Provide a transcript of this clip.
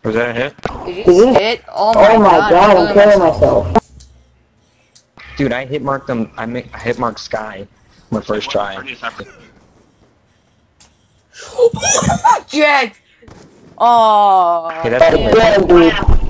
Was that a hit? Did you just hit? Oh my god, I'm killing myself. Dude, I hit marked them. I hit marked Sky my first try. Jack! Oh, Okay, that's Yeah, dude.